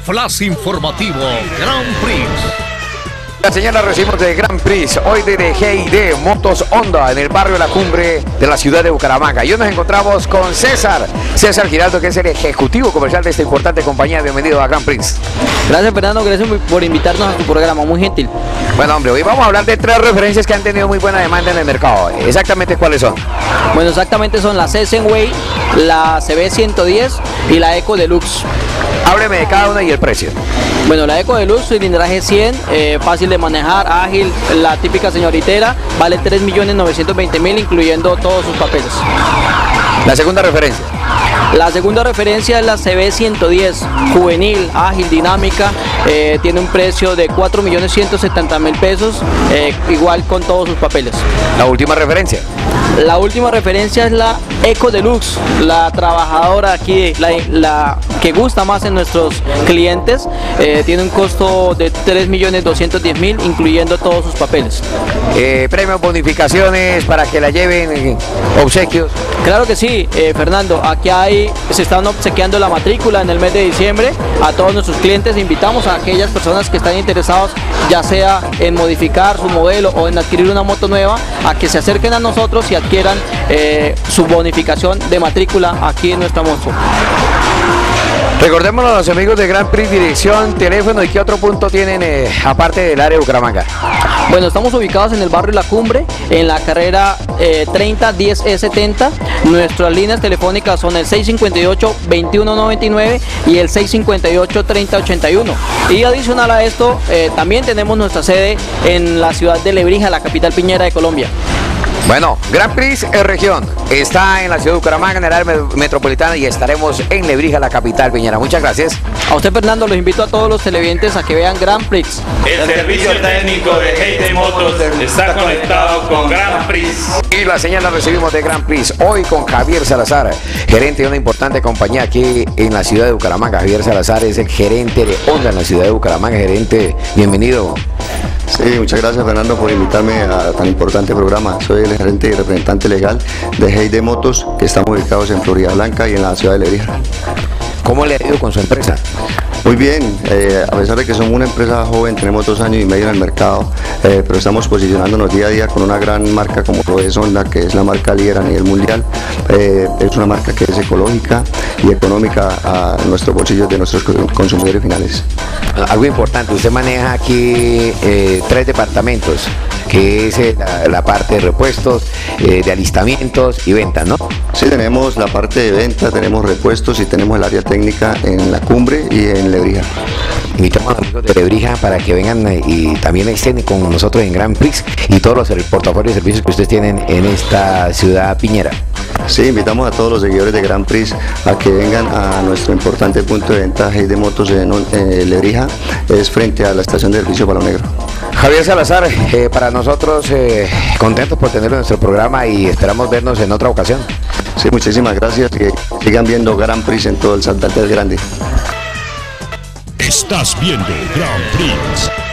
Flash informativo Grand Prix. La señal la recibimos de Grand Prix, hoy de GID Motos Honda, en el barrio La Cumbre de la ciudad de Bucaramanga. Y hoy nos encontramos con César Giraldo, que es el ejecutivo comercial de esta importante compañía. Bienvenido a Grand Prix. Gracias, Fernando, gracias por invitarnos a tu programa, muy gentil. Bueno, hombre, hoy vamos a hablar de tres referencias que han tenido muy buena demanda en el mercado. ¿Exactamente cuáles son? Bueno, exactamente son la Sessenway, la CB110 y la Eco Deluxe. Hábleme de cada una y el precio. Bueno, la Eco Deluxe, cilindraje 100, fácil de manejar, ágil, la típica señoritera, vale 3.920.000, incluyendo todos sus papeles. La segunda referencia. La segunda referencia es la CB110, juvenil, ágil, dinámica, tiene un precio de 4.170.000 pesos, igual con todos sus papeles. La última referencia. La última referencia es la Eco Deluxe, la trabajadora aquí, la que gusta más en nuestros clientes, tiene un costo de 3.210.000, incluyendo todos sus papeles. Premios, bonificaciones para que la lleven, obsequios. Claro que sí, Fernando, aquí se están obsequiando la matrícula en el mes de diciembre a todos nuestros clientes. Invitamos a aquellas personas que están interesados, ya sea en modificar su modelo o en adquirir una moto nueva, a que se acerquen a nosotros y adquieran su bonificación de matrícula aquí en nuestra moto. Recordémoslo a los amigos de Grand Prix, dirección, teléfono y qué otro punto tienen aparte del área de Bucaramanga. Bueno, estamos ubicados en el barrio La Cumbre, en la carrera 3010E70. Nuestras líneas telefónicas son el 658-2199 y el 658-3081. Y adicional a esto, también tenemos nuestra sede en la ciudad de Lebrija, la capital piñera de Colombia. Bueno, Grand Prix región está en la ciudad de Bucaramanga, en el área metropolitana, y estaremos en Lebrija, la capital piñera. Muchas gracias. A usted, Fernando, los invito a todos los televidentes a que vean Grand Prix. El servicio técnico de GID Motos está conectado con Grand Prix. Y la señal la recibimos de Grand Prix hoy con Javier Salazar, gerente de una importante compañía aquí en la ciudad de Bucaramanga. Javier Salazar es el gerente de Honda en la ciudad de Bucaramanga. Gerente, bienvenido. Sí, muchas gracias, Fernando, por invitarme a tan importante programa. Soy el gerente y representante legal de GID Motos, que estamos ubicados en Florida Blanca y en la ciudad de Lebrija. ¿Cómo le ha ido con su empresa? Muy bien, a pesar de que somos una empresa joven, tenemos 2 años y medio en el mercado, pero estamos posicionándonos día a día con una gran marca como lo es Honda, que es la marca líder a nivel mundial. Es una marca que es ecológica y económica a nuestros bolsillos de nuestros consumidores finales. Algo importante, usted maneja aquí 3 departamentos, que es la parte de repuestos, de alistamientos y ventas, ¿no? Sí, tenemos la parte de venta, tenemos repuestos y tenemos el área técnica en La Cumbre y en Lebrija. Invitamos a los amigos de Lebrija para que vengan y también estén con nosotros en Grand Prix y todos los portafolios de servicios que ustedes tienen en esta ciudad piñera. Sí, invitamos a todos los seguidores de Grand Prix a que vengan a nuestro importante punto de venta GID Motos en Lebrija, es frente a la estación de servicio Palo Negro. Javier Salazar, para nosotros contentos por tenerlo en nuestro programa y esperamos vernos en otra ocasión. Sí, muchísimas gracias y sigan viendo Grand Prix en todo el Santander Grande. Estás viendo Grand Prix.